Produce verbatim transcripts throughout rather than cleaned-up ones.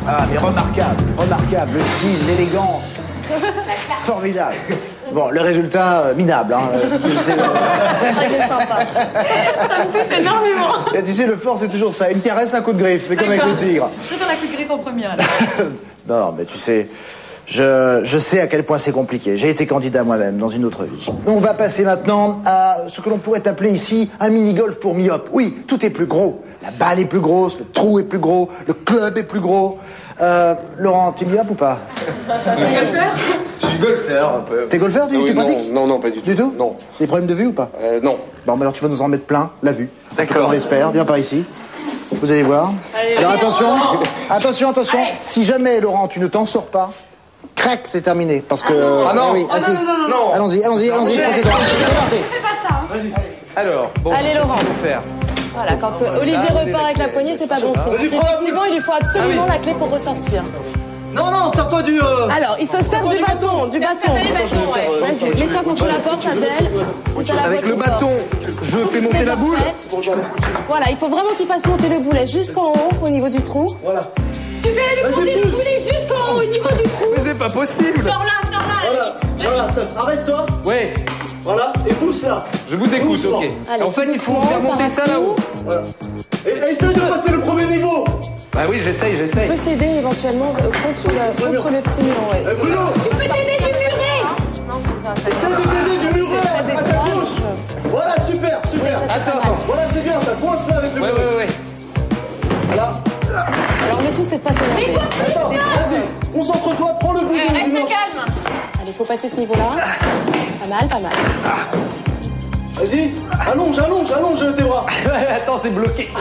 Ah, mais remarquable, remarquable, le style, l'élégance. Formidable. Bon, le résultat, euh, minable. Hein. C'est sympa. Ça me touche énormément. Et tu sais, le fort, c'est toujours ça. Une caresse, un coup de griffe. C'est comme avec le tigre. Je préfère la coup de griffe en première. Alors. Non, non, mais tu sais, je, je sais à quel point c'est compliqué. J'ai été candidat moi-même dans une autre vie. On va passer maintenant à ce que l'on pourrait appeler ici un mini-golf pour myopes. Oui, tout est plus gros. La balle est plus grosse, le trou est plus gros, le club est plus gros. Euh, Laurent, tu es myope ou pas? Golfeur? Je suis golfeur un peu. T'es golfeur, tu, oui, tu non, pratiques? Non, non, pas du tout. Du tout? Non. Des problèmes de vue ou pas? Euh, non. Bon, mais alors tu vas nous en mettre plein, la vue. D'accord. On l'espère, viens par ici. Vous allez voir. Allez, alors allez, attention, Laurent. attention, attention. Allez. Si jamais, Laurent, tu ne t'en sors pas, crac, c'est terminé. Parce que... Ah non. eh oui, Oh, ah, si. non, non, non, non. Allons-y, allons-y, allons-y, procédons. Regardez. Fais pas ça. Vas-y. Alors, bon, Allez, Laurent. qu'est-ce qu'il faut faire? Voilà, quand euh, Olivier repart avec la poignée, c'est pas bon signe. Vas-y, prends la Effectivement, il lui faut absolument la clé pour ressortir. Non, non, sors-toi du... Euh... Alors, il se sert du bâton, du bâton. Vas-y, mets-toi contre la porte, Adèle. Si t'as la Avec boîte, le tu bâton, portes. je fais monter C'est la boule. parfait. Voilà, il faut vraiment qu'il fasse monter le boulet jusqu'en haut, au niveau du trou. Voilà. Tu fais aller monter le boulet jusqu'en haut, au niveau du trou. Mais c'est pas possible. Sors là, sors là, à la Voilà, limite. voilà, stop. Arrête-toi. Ouais, Voilà, et pousse là. je vous écoute, Doucement. ok. Allez, En fait, tout il faut doucement, faire monter ça là-haut. Voilà. Et, et essaye de passer le premier niveau. Bah oui, j'essaye, j'essaye. Tu peux s'aider éventuellement euh, contre, le, contre le petit mur, ouais. Eh, Bruno, Tu peux t'aider du muret. essaye de t'aider du muret. très À ta étroit. gauche. Voilà, super, Oui, super. ça, c'est Attends, pas mal. Voilà, c'est bien, ça coince là avec le Ouais, muret. ouais, ouais. Voilà. Alors le tout, c'est de pas s'énerver. Attends, vas-y, concentre-toi, prends le bout du Reste dimanche. calme. Allez, faut passer ce niveau-là. Pas mal, pas mal. Vas-y, allonge, allonge, allonge tes bras. Attends, c'est bloqué.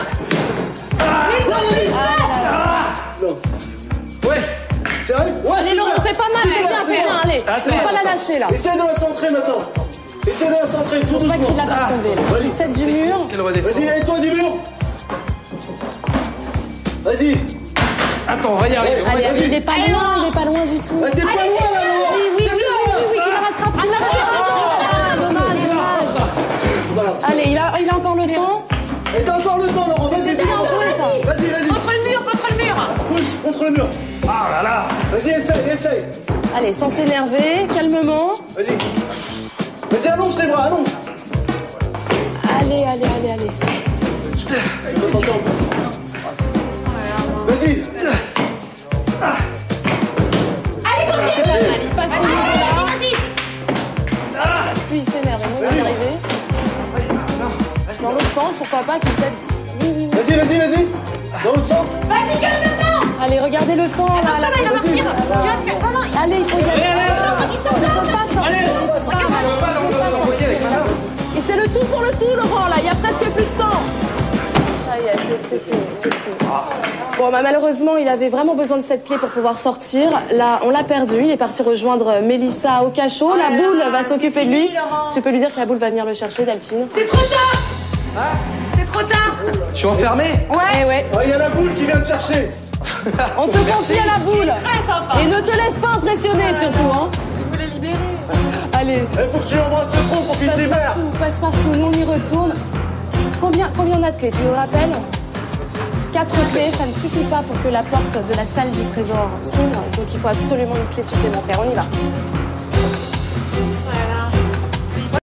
Non. Ouais. Sérieux? Ouais, Allez, super. Laurent, c'est pas mal, c'est bien, c'est bien, allez. Ah, c'est Faut bon, pas la attends. lâcher, là. Essaye de la centrer maintenant. Essaye de la centrer, tout Faut pas qu'il doucement. la fasse tomber, là. Vas-y. Il cède du mur. Qu'elle redescend. Vas-y, aide-toi du mur. Vas-y. Attends, on va y arriver. on va y Allez, arriver. il est pas loin, il est pas loin du tout. Ah, t'es pas loin là, Laurent. Oui, oui, oui, oui, oui, oui, qu'il la rattrape, qu'il la rattrape. Ah, dommage, dommage. C'est pas grave. Allez, il a, il a encore le temps. Et t'as encore le temps, Laurent. Vas-y, C'est bien joué, ça. Vas-y, vas-y. Contre le mur, contre le mur. Pousse contre le mur. Ah là là. Vas-y, essaye, essaye. Allez, sans s'énerver, calmement. Vas-y. Vas-y, allonge les bras, allonge. Allez, allez, allez, allez. Il va sortir en plus. Vas-y. Allez, continue. C'est pas mal, il passe ce niveau-là. Plus il s'énerve, moins il va y arriver. Dans l'autre sens, pourquoi pas qu'il cède. Oui, oui, oui. Vas-y, vas-y, vas-y. Dans l'autre sens. Vas-y, gueule maintenant. Allez, regardez le temps, là. Attention, là, il va Vas-y, partir. voilà. Tu vas te faire- non, non, Allez, il faut y aller. il sort, Il ne il peut pas sortir. Il peut pas sortir. Il peut pas sortir. Et c'est le tout pour le tout, Laurent, là. Il y a presque plus de temps. Ça y est, c'est- c'est fini, c'est fini. Bon, bah, malheureusement, il avait vraiment besoin de cette clé pour pouvoir sortir. Là, on l'a perdu. Il est parti rejoindre Mélissa au cachot. La boule va s'occuper de lui. Tu peux lui dire que la boule va venir le chercher, Delphine. C'est trop tard. C'est trop tard. Je suis enfermé. Ouais, ouais. Ah, il y a la boule qui vient te chercher. On te confie à la boule. Très sympa. Et ne te laisse pas impressionner, surtout, hein. Je voulais libérer. Allez. Il faut que tu embrasses le front pour qu'il te Passe libère. partout, passe partout. Nous, on y retourne. Combien, combien on a de clés? Tu nous rappelles? Quatre clés, ça ne suffit pas pour que la porte de la salle du trésor s'ouvre. Donc, il faut absolument une clé supplémentaire. On y va. Voilà.